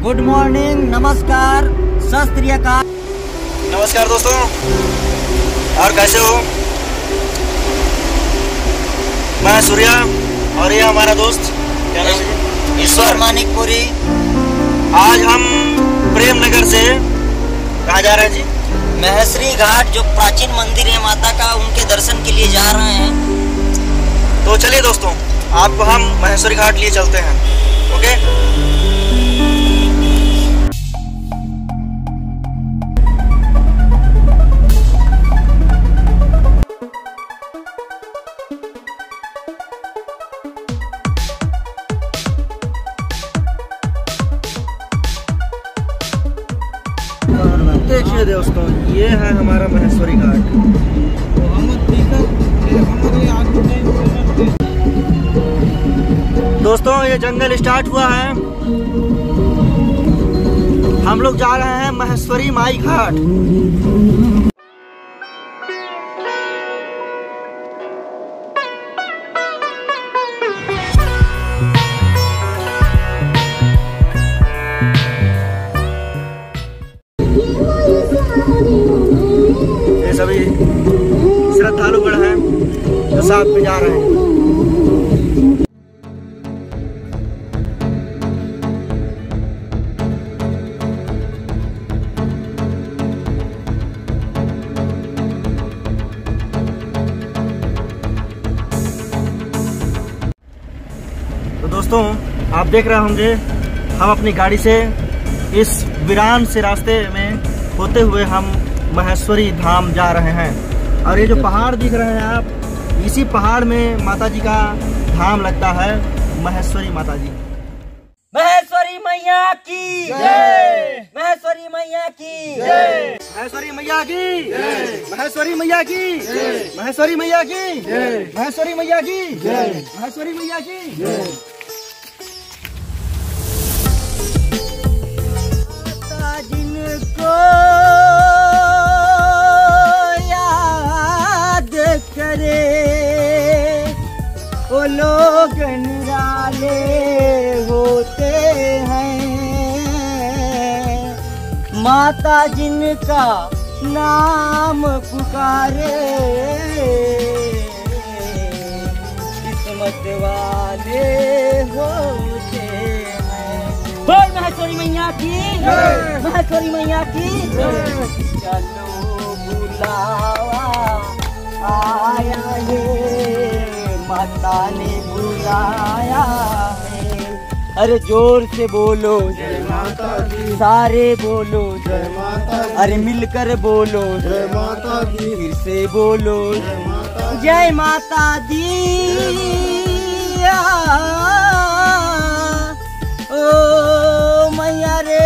Good morning, नमस्कार, सत श्री अकाल। नमस्कार दोस्तों, और कैसे हो? मैं सूर्या और ये हमारा दोस्त क्या नाम है? ईश्वर मानिकपुरी। आज हम प्रेमनगर से कहाँ जा रहे हैं जी? महेश्वरी घाट, जो प्राचीन मंदिर है माता का, उनके दर्शन के लिए जा रहे हैं। तो चलिए दोस्तों, आपको हम महेश्वरी घाट लिए चलते हैं। ओके, देखिए दोस्तों, ये है हमारा महेश्वरी घाट। दोस्तों, ये जंगल स्टार्ट हुआ है। हम लोग जा रहे हैं महेश्वरी माई घाट। ये सभी श्रद्धालुगण हैं जो साथ में जा रहे हैं। तो दोस्तों, आप देख रहे होंगे हम अपनी गाड़ी से इस वीरान से रास्ते में होते हुए हम महेश्वरी धाम जा रहे हैं। और ये जो पहाड़ दिख रहे हैं आप, इसी पहाड़ में माता जी का धाम लगता है, महेश्वरी माता जी। महेश्वरी मैया की जय, महेश्वरी मैया की जय, महेश्वरी मैया की, महेश्वरी मैया की, महेश्वरी मैया की, महेश्वरी मैया की, महेश्वरी मैया की। जिनको याद करे वो लोग निराले होते हैं। माता जिनका नाम पुकारे किस्मत वाले होते हैं। बोल महेश्वरी मैया की, महेश्वरी मैया की। चलो बुलावा आया है, माता ने बुलाया है। अरे जोर से बोलो जय माता दी, सारे बोलो जय माता दी। अरे मिलकर बोलो जय माता दी, फिर से बोलो जय माता दी। ओ मैया रे,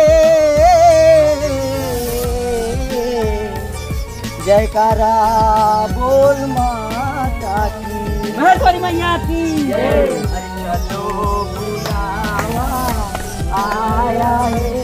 जयकारा बोल माता की, महेश्वरी मैया की। अरे चलो बुलावा आया है।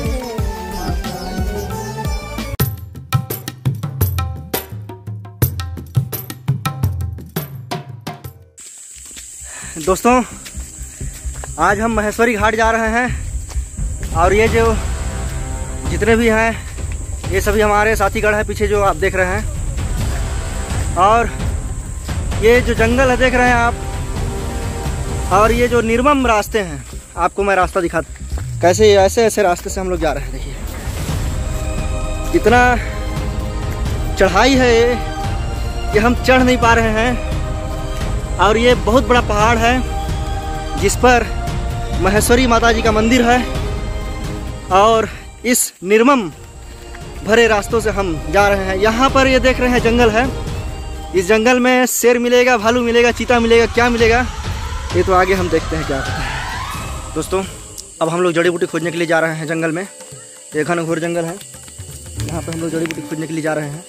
दोस्तों, आज हम महेश्वरी घाट जा रहे हैं। और ये जो जितने भी हैं, ये सभी हमारे साथीगण हैं पीछे जो आप देख रहे हैं। और ये जो जंगल है देख रहे हैं आप, और ये जो निर्मम रास्ते हैं, आपको मैं रास्ता दिखाता कैसे ऐसे ऐसे रास्ते से हम लोग जा रहे हैं। देखिए कितना चढ़ाई है ये हम चढ़ नहीं पा रहे हैं। और ये बहुत बड़ा पहाड़ है जिस पर महेश्वरी माता जी का मंदिर है। और इस निर्मम भरे रास्तों से हम जा रहे हैं। यहाँ पर ये देख रहे हैं जंगल है। इस जंगल में शेर मिलेगा, भालू मिलेगा, चीता मिलेगा, क्या मिलेगा ये तो आगे हम देखते हैं क्या होता है। दोस्तों, अब हम लोग जड़ी बूटी खोजने के लिए जा रहे हैं जंगल में। ये घनघोर जंगल है, यहाँ पर हम लोग जड़ी बूटी खोजने के लिए जा रहे हैं।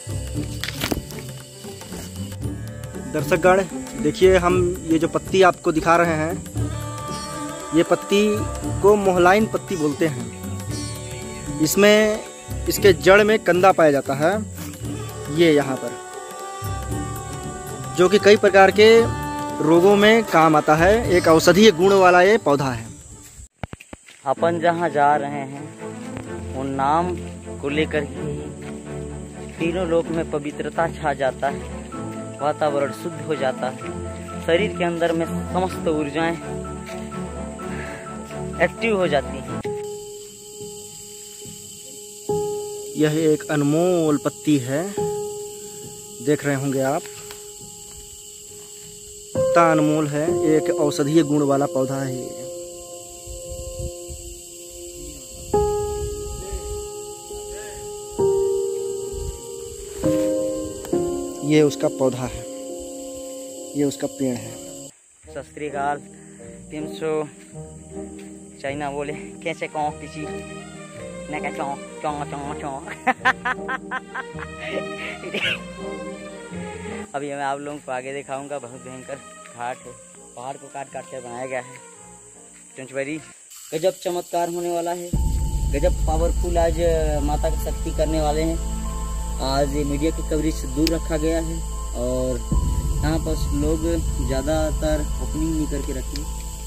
दर्शकगण देखिए, हम ये जो पत्ती आपको दिखा रहे हैं, ये पत्ती को मोहलाइन पत्ती बोलते हैं। इसमें इसके जड़ में कंदा पाया जाता है, ये यहाँ पर, जो कि कई प्रकार के रोगों में काम आता है। एक औषधीय गुण वाला ये पौधा है। अपन जहाँ जा रहे हैं उन नाम को लेकर ही तीनों लोक में पवित्रता छा जाता है, वातावरण शुद्ध हो जाता है, शरीर के अंदर में समस्त ऊर्जाएं एक्टिव हो जाती हैं। यह एक अनमोल पत्ती है, देख रहे होंगे आप, कितना अनमोल है। एक औषधीय गुण वाला पौधा है ये उसका पौधा है, ये उसका पेड़ है। सत श्री अकाल, तीनसो चाइना बोले कैसे कौन किसी न क्या चौ चौ चौ चौ। अभी मैं आप लोगों को आगे दिखाऊंगा, बहुत भयंकर घाट है, पहाड़ को काट काट कर बनाया गया है। चंचबरी गजब चमत्कार होने वाला है, गजब पावरफुल आज माता की शक्ति करने वाले हैं। आज मीडिया की कवरेज से दूर रखा गया है और यहाँ पर लोग ज़्यादातर ओपनिंग नहीं करके रखे।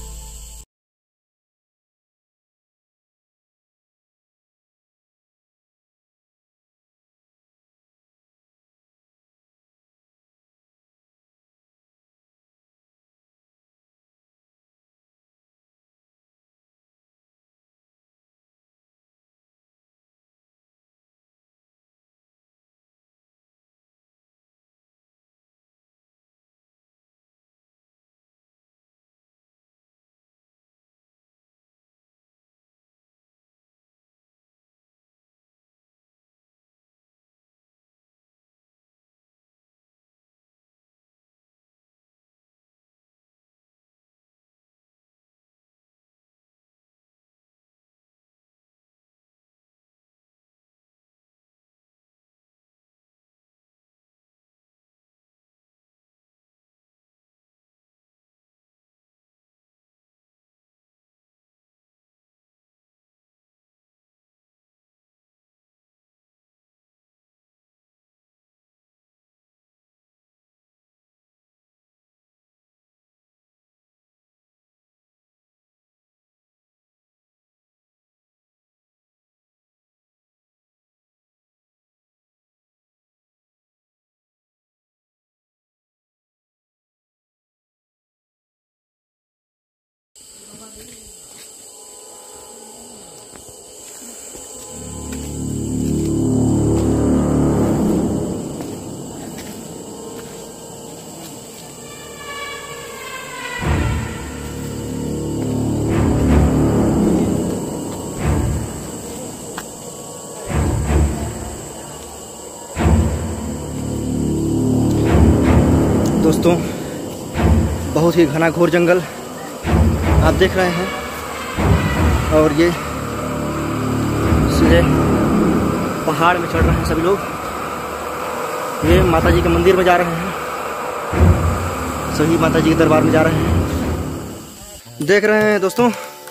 दोस्तों, बहुत ही घना घोर जंगल आप देख रहे हैं और ये सीधे पहाड़ में चढ़ रहे हैं सभी लोग। ये माता जी के मंदिर में जा रहे हैं, सभी माता जी के दरबार में जा रहे हैं। देख रहे हैं दोस्तों,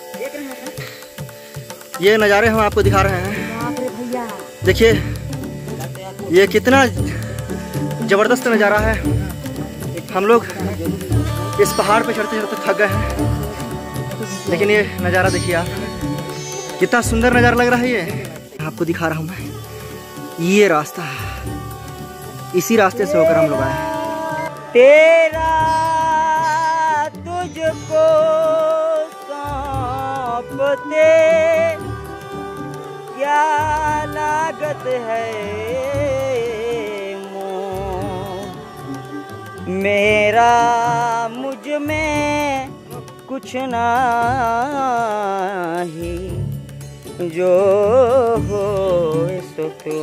ये नज़ारे हम आपको दिखा रहे हैं। देखिए ये कितना ज़बरदस्त नज़ारा है। हम लोग इस पहाड़ पे चढ़ते चढ़ते थक गए हैं, लेकिन ये नज़ारा देखिए आप, कितना सुंदर नज़ारा लग रहा है। ये आपको दिखा रहा हूँ मैं, ये रास्ता है, इसी रास्ते से होकर हम लोग आए। तेरा तुझको सौंपते क्या लागत है, मेरा मुझ में कुछ नहीं, जो हो सो तो।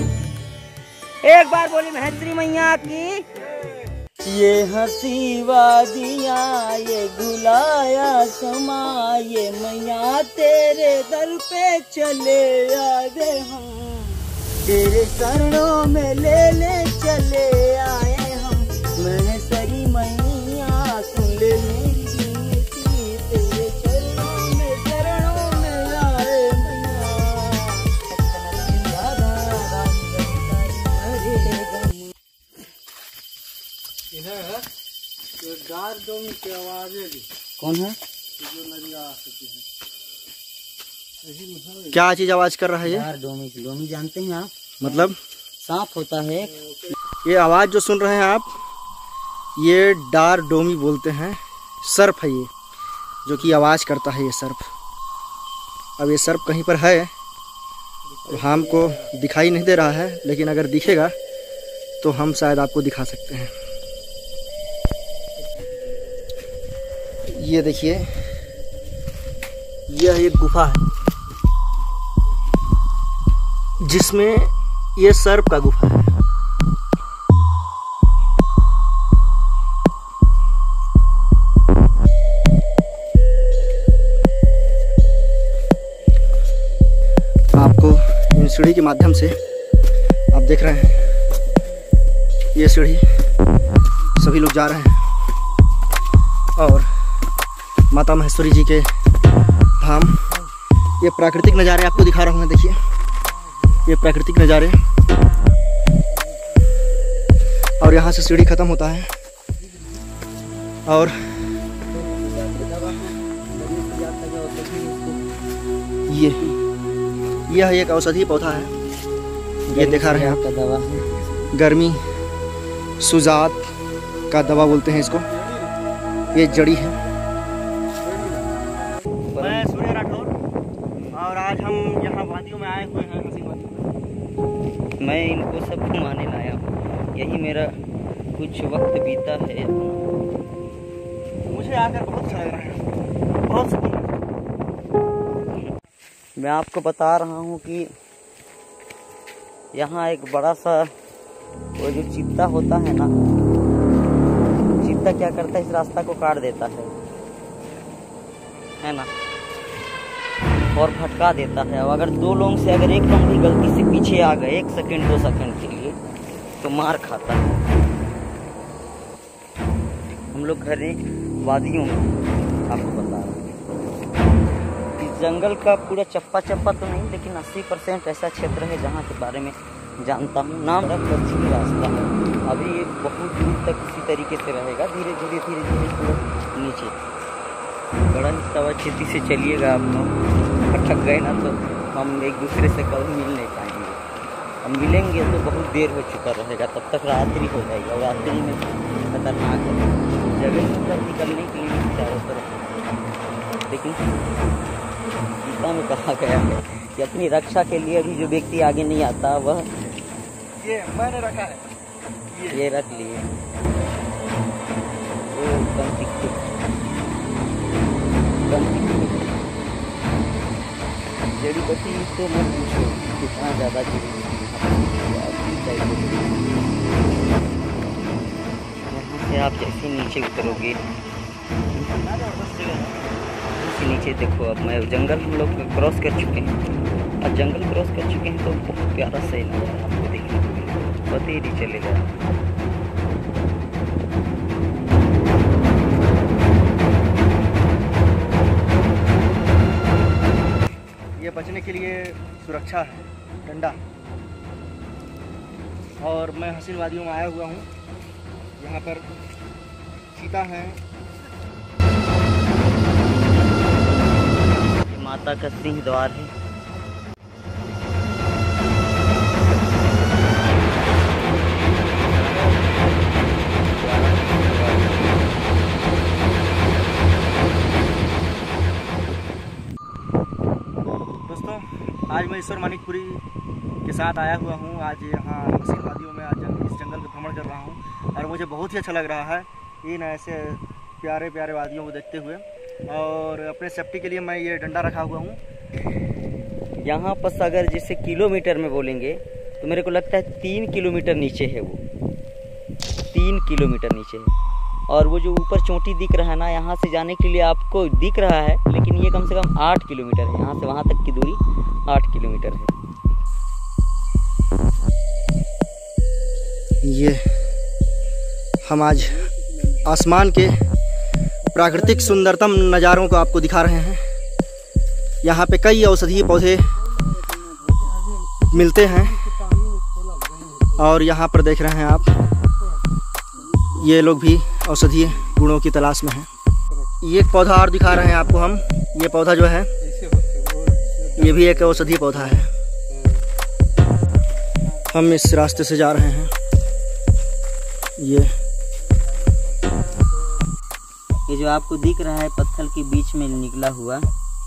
एक बार बोली महश्री मैया की। ये हंसी वादियाँ, ये गुलाया समा, ये मैया तेरे दर पे चले आए हम, तेरे चरणों में ले चले आए हम। महश्री मैया सुन ले मेरी विनती, तेरे चरणों में आए मैया। गार की आवाज़ है। कौन है? जो नदी आ सकती है। क्या चीज आवाज कर रहा है ये? यार डोमी, डोमी जानते हैं आप? मतलब सांप होता है। ये आवाज जो सुन रहे हैं आप, ये डार डोमी बोलते हैं। सर्प है ये, जो कि आवाज करता है ये सर्प। अब ये सर्प कहीं पर है, अब हमको दिखाई नहीं दे रहा है, लेकिन अगर दिखेगा तो हम शायद आपको दिखा सकते हैं। ये देखिए, यह एक गुफा है जिसमें ये सर्प का गुफा है। आपको इन सीढ़ी के माध्यम से आप देख रहे हैं, ये सीढ़ी सभी लोग जा रहे हैं और माता महेश्वरी जी के धाम। ये प्राकृतिक नज़ारे आपको दिखा रहा हूँ मैं। देखिए, ये प्राकृतिक नज़ारे, और यहाँ से सीढ़ी खत्म होता है और यह एक औषधीय पौधा है। ये दिखा रहे हैं आप, दवा है। गर्मी सुजात का दवा बोलते हैं इसको। ये जड़ी है। मैं सूर्य राठौर और आज हम यहाँ वादियों में आए हुए हैं, हसीन वादियों। मैं इनको सब घुमाने लाया हूँ, यही मेरा कुछ वक्त बीता है। मुझे आकर बहुत अच्छा लग रहा है, बहुत सुकून। मैं आपको बता रहा हूँ कि यहाँ एक बड़ा सा वो जो चीता होता है ना, चीता क्या करता है, इस रास्ता को काट देता है ना, और भटका देता है। और अगर दो लोग से अगर एक लोग भी गलती से पीछे आ गए 1 सेकंड 2 सेकंड के लिए तो मार खाता है। हम लोग घरे वादियों में आपको बता रहे हैं, इस जंगल का पूरा चप्पा चप्पा तो नहीं, लेकिन 80% ऐसा क्षेत्र है जहाँ के बारे में जानता हूँ। नाम पश्चिमी रास्ता है। अभी ये बहुत दूर तक इसी तरीके से रहेगा, धीरे धीरे धीरे धीरे पूरा नीचे। बड़ा ही सावधानी से चलिएगा। आप लोग थक गए ना तो हम एक दूसरे से कभी मिल नहीं पाएंगे। हम मिलेंगे तो बहुत देर हो चुका रहेगा, तब तक रात्रि हो जाएगी और रात्रि में खतरनाक है। जगह मतलब निकलने के लिए चारों तरफ, लेकिन गीता में कहा गया है कि अपनी रक्षा के लिए अभी जो व्यक्ति आगे नहीं आता वह ये मैंने रखा है, ये रख लिए। जड़ी बूटी तो मत पूछो कितना ज़्यादा जड़ी बूटी यहाँ से आप जैसे नीचे उतरोगे, नीचे देखो। अब मैं जंगल हम लोग क्रॉस कर चुके हैं, अब जंगल क्रॉस कर चुके हैं तो बहुत प्यारा सही नज़ारा आपको देखने को मिलेगा, पता ही नहीं चलेगा। ये बचने के लिए सुरक्षा है, डंडा। और मैं हसीन वादियों में आया हुआ हूँ। यहाँ पर चीता है, माता का सिंह द्वार है। दोस्तों, आज मैं ईश्वर मानिकपुरी के साथ आया हुआ हूँ। आज यहाँ हसीन वादियों में आज इस जंगल का भ्रमण कर रहा हूँ और मुझे बहुत ही अच्छा लग रहा है इन ऐसे प्यारे प्यारे वादियों को देखते हुए। और अपने सेफ्टी के लिए मैं ये डंडा रखा हुआ हूँ। यहाँ पर अगर जैसे किलोमीटर में बोलेंगे तो मेरे को लगता है 3 किलोमीटर नीचे है, वो 3 किलोमीटर नीचे है। और वो जो ऊपर चोटी दिख रहा है ना, यहाँ से जाने के लिए आपको दिख रहा है, लेकिन ये कम से कम 8 किलोमीटर है। यहाँ से वहाँ तक की दूरी 8 किलोमीटर है। ये हम आज आसमान के प्राकृतिक सुंदरतम नज़ारों को आपको दिखा रहे हैं। यहाँ पे कई औषधीय पौधे मिलते हैं और यहाँ पर देख रहे हैं आप, ये लोग भी औषधीय गुणों की तलाश में हैं। ये एक पौधा और दिखा रहे हैं आपको हम। ये पौधा जो है ये भी एक औषधीय पौधा है। हम इस रास्ते से जा रहे हैं। ये जो आपको दिख रहा है पत्थर के बीच में निकला हुआ,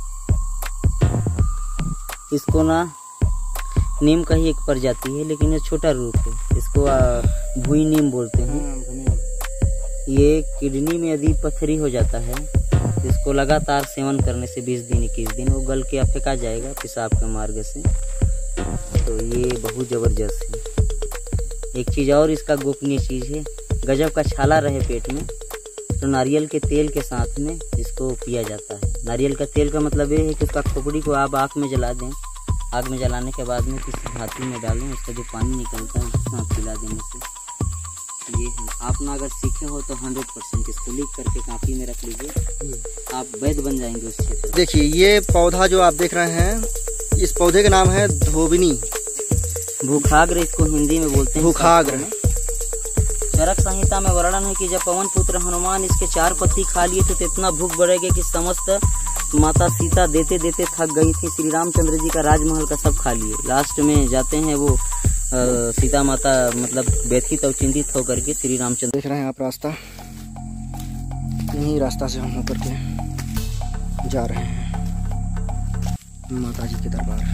इसको ना नीम का ही एक प्रजाति है, लेकिन ये छोटा रूप है। इसको भुई नीम बोलते हैं। ये किडनी में यदि पथरी हो जाता है, इसको लगातार सेवन करने से 20 दिन 21 दिन वो गल के फेंका जाएगा पेशाब के मार्ग से। तो ये बहुत ज़बरदस्त है। एक चीज़ और इसका गोपनीय चीज़ है, गजब का छाला रहे पेट में तो नारियल के तेल के साथ में इसको पिया जाता है। नारियल का तेल का मतलब ये है कि उसका खोपड़ी को आप आँख में जला दें, आग में जलाने के बाद में किसी हाथी में डालें, उसका जो पानी निकलता है उसको आप पिला देने से ये है। आप ना अगर सीखे हो तो 100% इसको लिख करके कापी में रख लीजिए, आप वैद्य बन जाएंगे उस क्षेत्र। देखिए ये पौधा जो आप देख रहे हैं, इस पौधे का नाम है धोबिनी भूखाग्र, इसको हिंदी में बोलते हैं भूखाग्र। चरक संहिता में वर्णन है कि जब पवन पुत्र हनुमान इसके 4 पत्ती खा लिए थे तो इतना भूख बढ़ेगा कि समस्त माता सीता देते देते थक गई थी। श्री रामचंद्र जी का राजमहल का सब खा लिए। लास्ट में जाते हैं वो सीता माता मतलब व्यथित और चिंतित होकर के श्री रामचंद्र। देख रहे हैं आप रास्ता, यही रास्ता से हम होकर के जा रहे हैं माता जी के दरबार।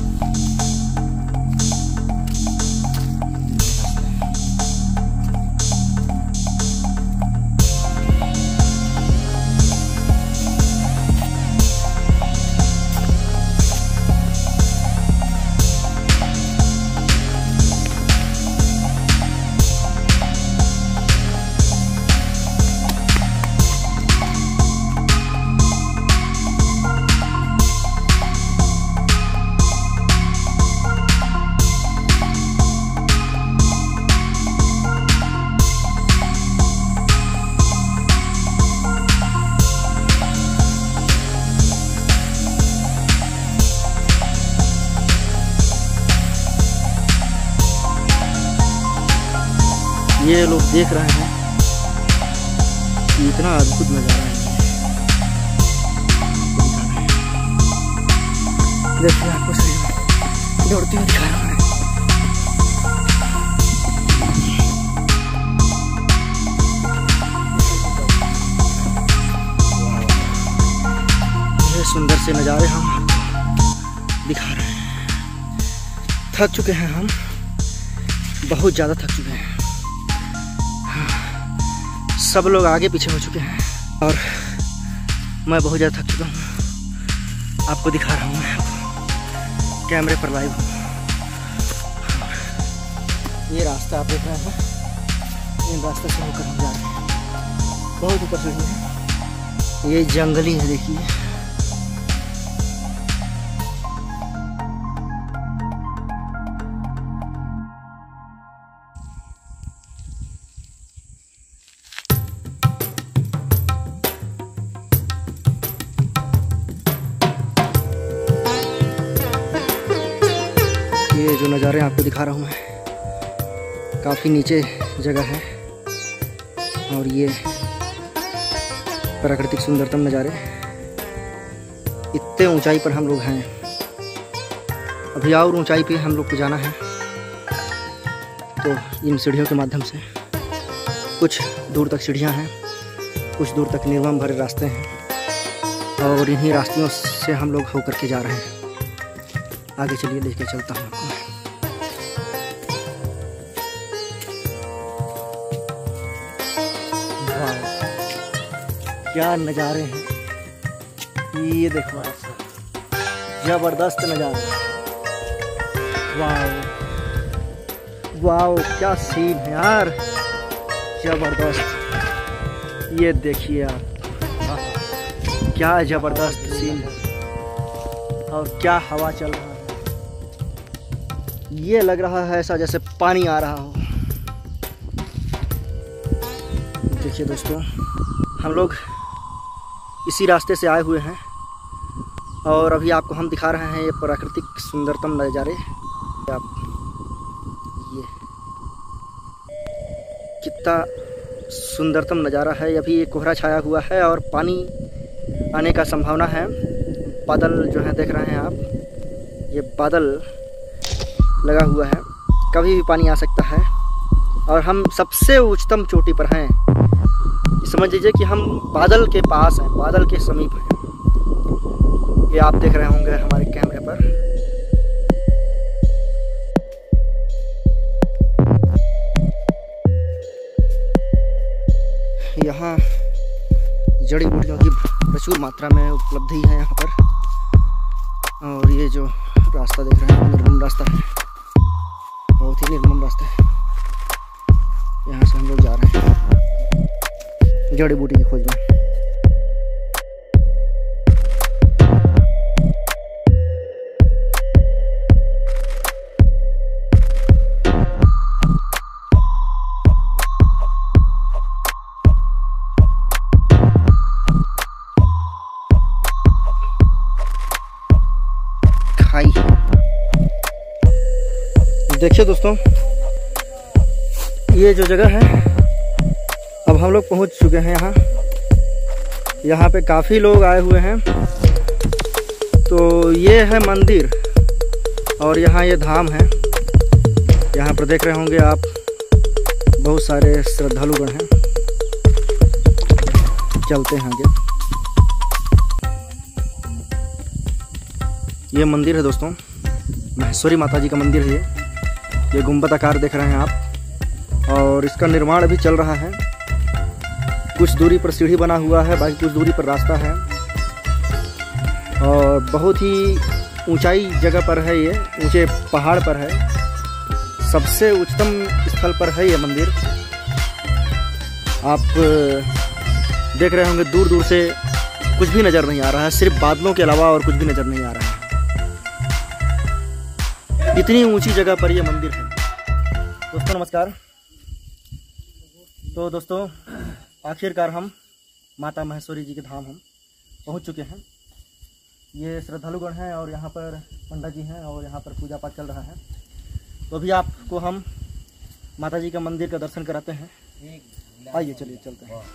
ये लोग देख रहे हैं कि इतना अद्भुत नज़ारा है। देखिए आपको सही दौड़ती हुई दिखा रहा है। ये सुंदर से नज़ारे हम आपको दिखा रहे हैं। थक चुके हैं हम, बहुत ज़्यादा थक चुके हैं। सब लोग आगे पीछे हो चुके हैं और मैं बहुत ज़्यादा थक चुका हूँ। आपको दिखा रहा हूँ, मैं आपको कैमरे पर लाइव हूँ। ये रास्ता आप देख रहे हैं, इन रास्ते से होकर हम जा रहे हैं। बहुत ऊपर से है, ये जंगली है। देखिए ये जो नज़ारे आपको दिखा रहा हूँ मैं, काफ़ी नीचे जगह है और ये प्राकृतिक सुंदरतम नज़ारे। इतने ऊंचाई पर हम लोग हैं, अभी और ऊंचाई पे हम लोग को जाना है। तो इन सीढ़ियों के माध्यम से कुछ दूर तक सीढ़ियाँ हैं, कुछ दूर तक निर्मम भरे रास्ते हैं और इन्हीं रास्तों से हम लोग होकर के जा रहे हैं। आगे चलिए, लेके चलता हूँ आपको। क्या नज़ारे हैं, ये देखो आप, जबरदस्त नज़ारा। वाह वाह, क्या सीन है यार, जबरदस्त। ये देखिए आप, क्या जबरदस्त सीन है और क्या हवा चल रहा है। ये लग रहा है ऐसा जैसे पानी आ रहा हो। देखिए दोस्तों, हम लोग इसी रास्ते से आए हुए हैं और अभी आपको हम दिखा रहे हैं ये प्राकृतिक सुंदरतम नज़ारे। आप ये कितना सुंदरतम नज़ारा है। अभी ये कोहरा छाया हुआ है और पानी आने का संभावना है। बादल जो है देख रहे हैं आप, ये बादल लगा हुआ है, कभी भी पानी आ सकता है। और हम सबसे उच्चतम चोटी पर हैं। समझ लीजिए कि हम बादल के पास हैं, बादल के समीप हैं। ये आप देख रहे होंगे हमारे कैमरे पर। यहाँ जड़ी बूटियों की प्रचुर मात्रा में उपलब्धि है यहाँ पर। और ये जो रास्ता देख रहे हैं निर्मम रास्ता है, बहुत ही निर्मम रास्ता है। यहाँ से हम लोग जा रहे हैं जड़ी बूटी की खोज में। देखिए दोस्तों, ये जो जगह है, अब हम लोग पहुंच चुके हैं यहाँ। यहाँ पे काफ़ी लोग आए हुए हैं। तो ये है मंदिर और यहाँ ये धाम है। यहाँ पर देख रहे होंगे आप, बहुत सारे श्रद्धालुगण हैं। चलते हैं आगे। ये मंदिर है दोस्तों, महेश्वरी माता जी का मंदिर है ये गुंबद आकार देख रहे हैं आप। और इसका निर्माण अभी चल रहा है। कुछ दूरी पर सीढ़ी बना हुआ है, बाकी कुछ दूरी पर रास्ता है। और बहुत ही ऊंचाई जगह पर है, ये ऊंचे पहाड़ पर है। सबसे उच्चतम स्थल पर है ये मंदिर। आप देख रहे होंगे दूर दूर से कुछ भी नज़र नहीं आ रहा है, सिर्फ बादलों के अलावा और कुछ भी नज़र नहीं आ रहा है। इतनी ऊंची जगह पर यह मंदिर है। दोस्तों नमस्कार। तो दोस्तों आखिरकार हम माता महेश्वरी जी के धाम हम पहुंच चुके हैं। ये श्रद्धालुगण हैं और यहाँ पर पंडित जी हैं और यहाँ पर पूजा पाठ चल रहा है। तो अभी आपको हम माता जी का मंदिर का दर्शन कराते हैं। आइए चलिए चलते हैं।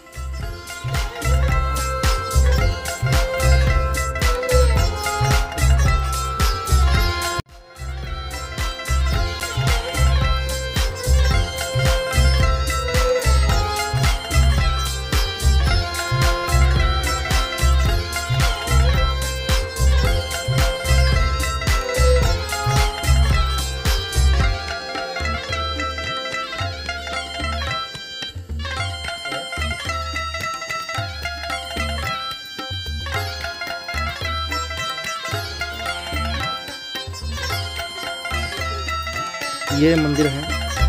ये मंदिर है,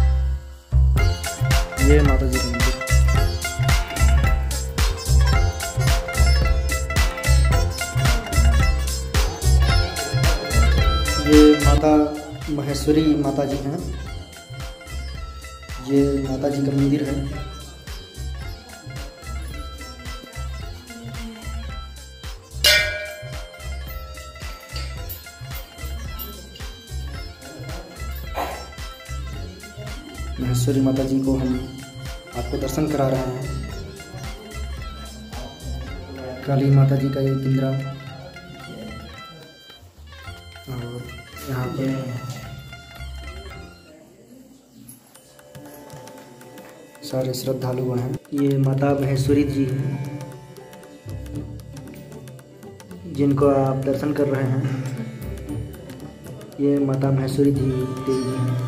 ये माता जी का मंदिर है। ये माता महेश्वरी माता जी हैं। ये माता जी का मंदिर है। महेश्वरी माता जी को हम आपको दर्शन करा रहे हैं। काली माता जी का ये पिंजरा और यहाँ पे सारे श्रद्धालु हैं। ये माता महेश्वरी जी हैं जिनको आप दर्शन कर रहे हैं। ये माता महेश्वरी जी देवी जी हैं।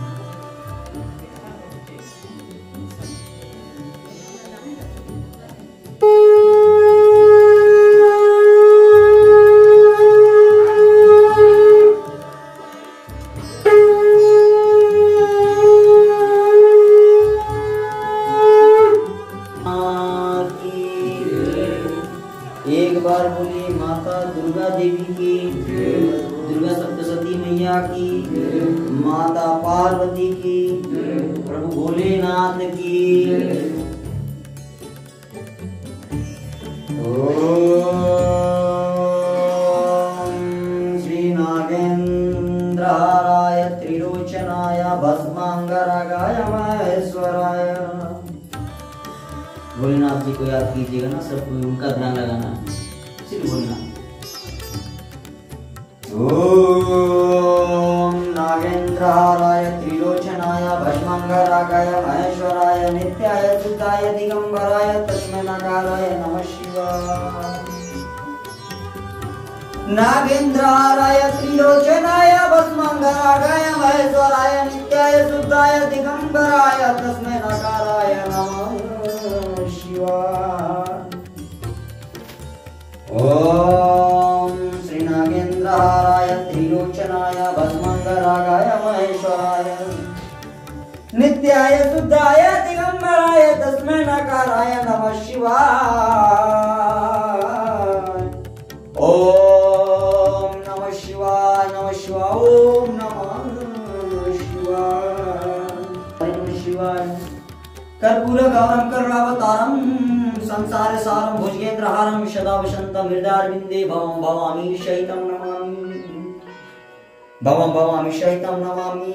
एक बार बोलिए माता दुर्गा देवी की, दुर्गा सप्तशती मैया की, माता पार्वती की, प्रभु भोलेनाथ की। ओम श्री नागेंद्राय त्रिलोचनाय भस्मांगरागाय महेश्वराय। भोलेनाथ जी को याद कीजिएगा ना, सब कोई उनका ध्यान लगाना है, सिर्फ भोलेनाथ। नागेन्द्रहाराय त्रिलोचनाय भस्मांगरागाय महेश्वराय नित्याय शुद्धाय दिगंबराय तस्मै नकाराय नमः शिवाय। नागेन्द्रहाराय त्रिलोचनाय भस्मांगरागाय महेश्वराय नित्याय शुद्धाय दिगंबराय तस्मै नकाराय नमः शिवाय। ओम श्री नागेन्द्रहाराय त्रिलोचनाय भस्मांगरागाय महेश्वराय नित्याय शुद्धाय दिगंबराय तस्मै नकाराय नमः शिवाय। ओम नमः शिवाय नमः शिवाय ओम नमः शिवाय नमः शिवाय। कर्पूर गौरम करुणावतारम संसार सारम भुजगेन्द्रहारम सदा वसंतम हृदयारविंदे भवं भवामी शयितं नमामि भवं भवामी शयितं नमामि।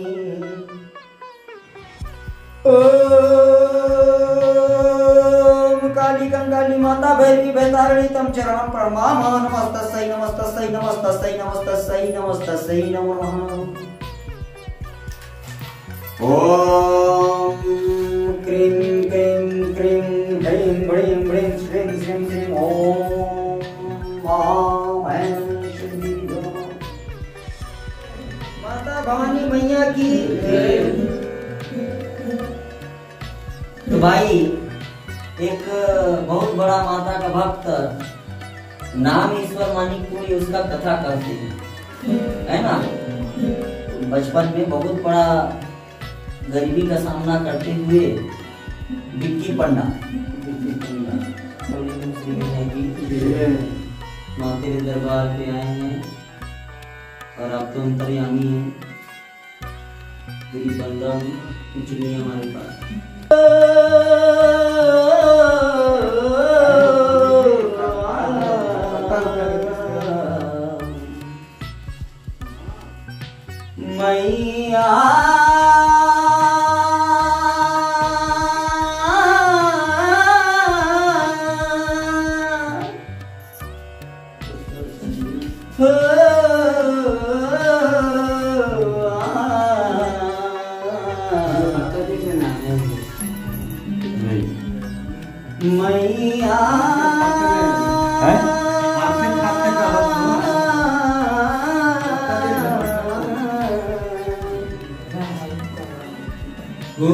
ओम काली कंकाली माता भैरवी भैतारिणी तम चरणं प्रणमामः। नमस्तस्यै नमस्तस्यै नमस्तस्यै नमस्तस्यै नमस्तस्यै नमो नमः। ओम क्रीं क्रीं क्रीं ह्रीं ह्रीं ह्रीं श्रीं श्रीं श्रीं ओम मां ऐं श्री माता भवानी मैया की। तो भाई एक बहुत बड़ा माता का भक्त नाम ईश्वर मानिकपुरी उसका कथा करते हैं, है ना। बचपन में बहुत बड़ा गरीबी का सामना करते हुए विक्की पंडा माँ तेरे दरबार पे आए हैं और अब तो अंतर्यामी है, गरीब बंदा हूँ, कुछ नहीं है हमारे पास। मैया मैया हो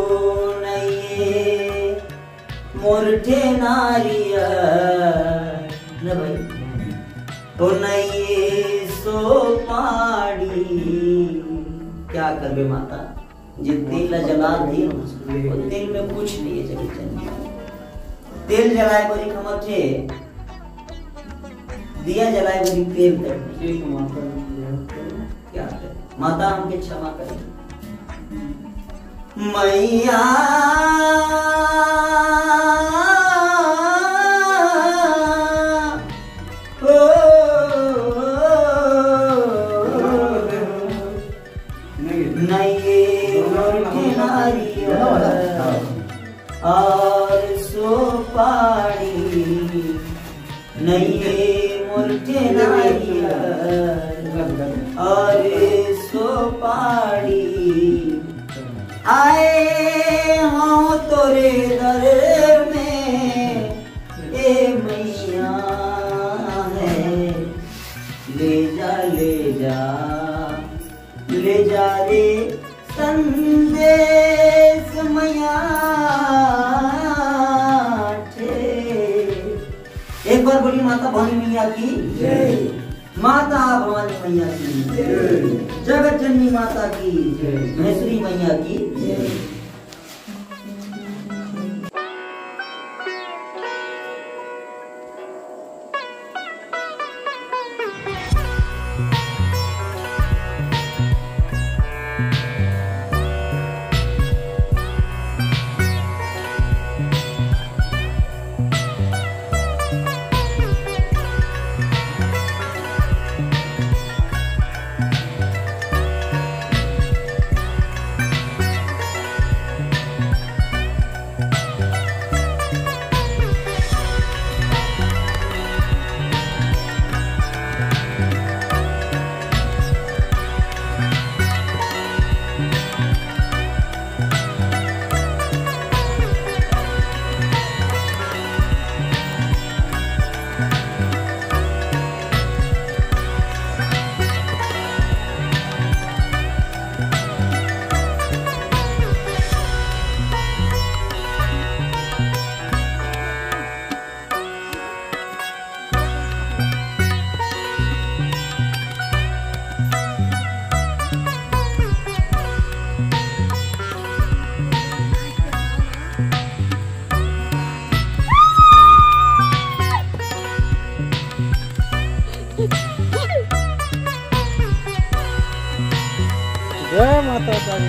नये मोरठे नारिया न भाई हो नये सो पाड़ी। क्या करबे माता जे तेल जला दी तेल में कुछ नहीं है। चली तेल जलाए बड़ी खमर थे, दिया जलाए बड़ी तेल तक क्या करे माता हमके क्षमा करे। मैया और सोपाड़ी नये मुर्गे नारियल और सोपाड़ी आए हो तोरे दर में ए मैया है। ले जा ले जा ले जा रे संदेश मैया। एक बार बोली माता भवानी मैया की जय। माता भवानी मैया की जय। जगत जननी माता की जय। महेश्वरी मैया की जय। जय माता दी।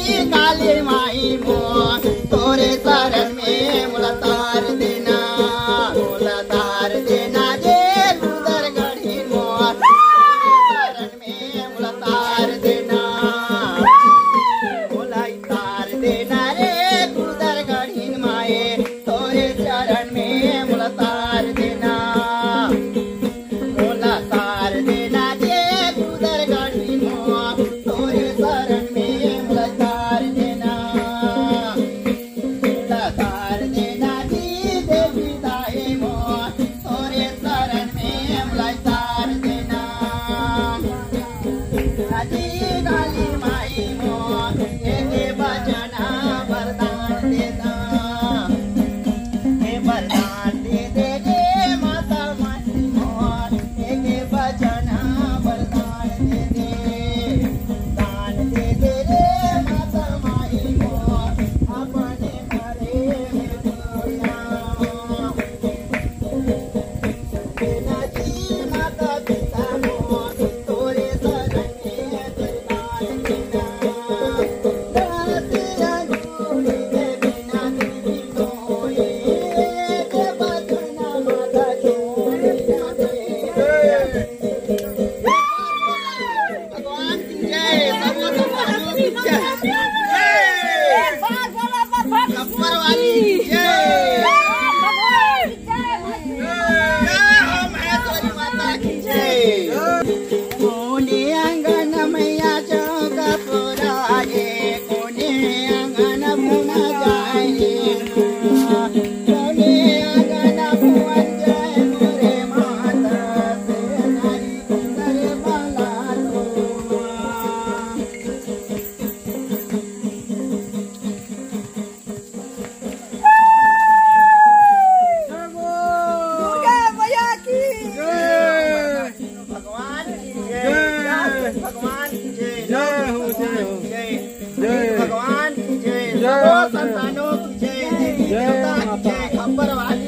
तोरे शरण में मुलाकात देना। बर्बाद